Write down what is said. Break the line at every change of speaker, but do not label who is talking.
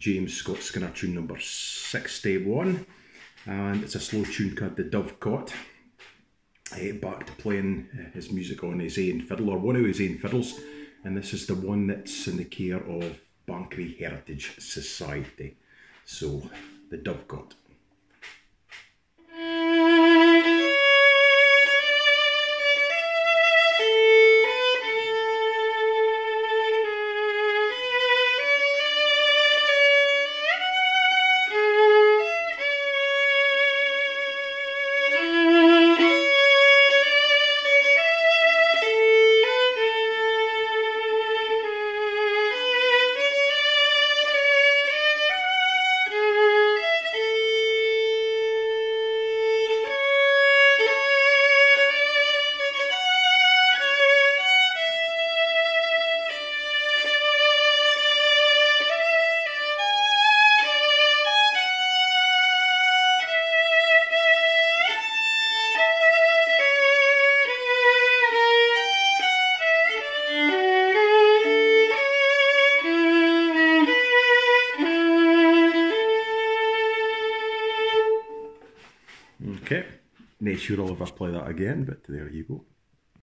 James Scott Skinner tune number 61, and it's a slow tune called the Dove Cot. Back to playing his music on his own fiddle, or one of his own fiddles, and this is the one that's in the care of Banchory Heritage Society. So, the Dove Cot. Okay, not sure I'll ever play that again, but there you go.